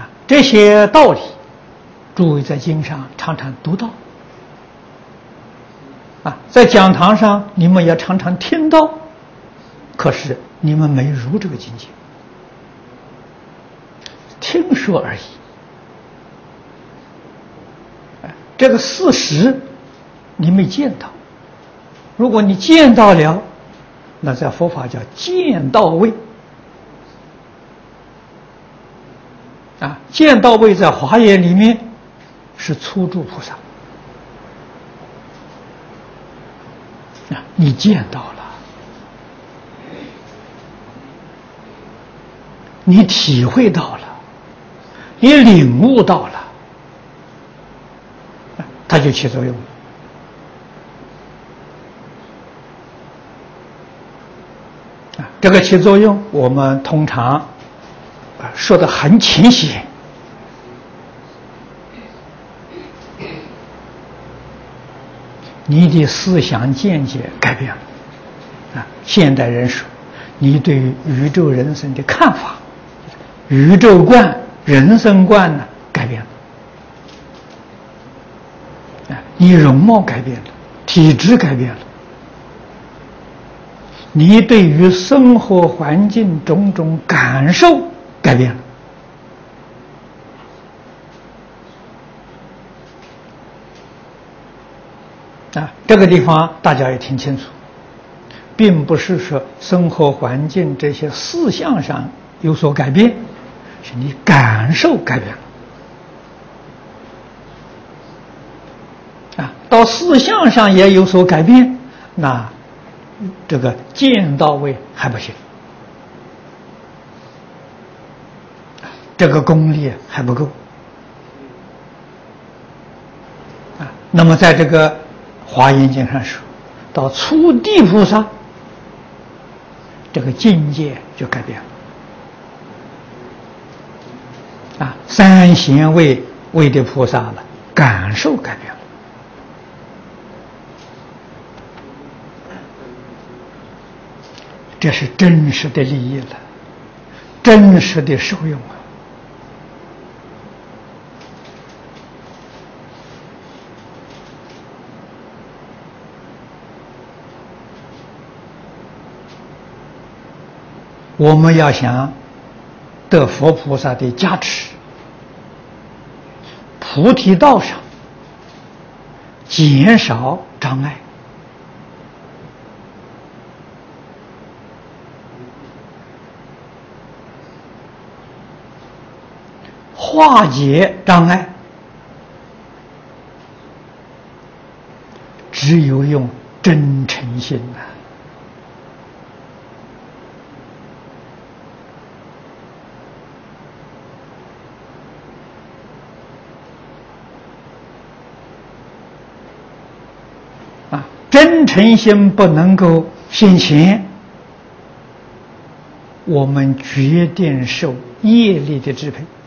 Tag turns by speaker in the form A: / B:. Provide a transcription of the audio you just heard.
A: 这些道理，诸位在经上常常读到，在讲堂上你们也常常听到，可是你们没入这个境界，听说而已。这个事实你没见到，如果你见到了，那在佛法叫见到位。见到位在华严里面是初住菩萨，你见到了，你体会到了，你领悟到了，它就起作用了。这个起作用，我们通常说得很浅显，你的思想见解改变了。现代人说，你对于宇宙人生的看法、宇宙观、人生观呢改变了。你容貌改变了，体质改变了，你对于生活环境种种感受改变了。这个地方大家也听清楚，并不是说生活环境这些事项上有所改变，是你感受改变了。到事项上也有所改变，那这个见到位还不行，这个功力还不够。那么在这个华严经上说，到初地菩萨，这个境界就改变了。三贤位的菩萨了，感受改变了。这是真实的利益了，真实的受用啊！我们要想得佛菩萨的加持，菩提道上减少障碍，化解障碍，只有用真诚心真诚心不能够现前，我们决定受业力的支配。